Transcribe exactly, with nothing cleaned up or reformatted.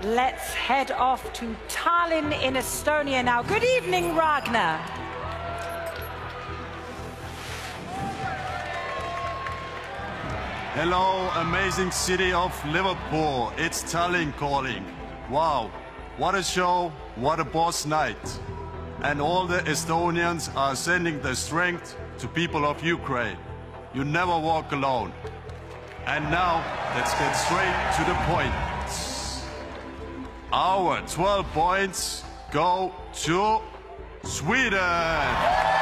Let's head off to Tallinn in Estonia now. Good evening, Ragnar. Hello, amazing city of Liverpool. It's Tallinn calling. Wow, what a show, what a boss night. And all the Estonians are sending their strength to people of Ukraine. You never walk alone. And now, let's get straight to the point. Our twelve points go to Sweden.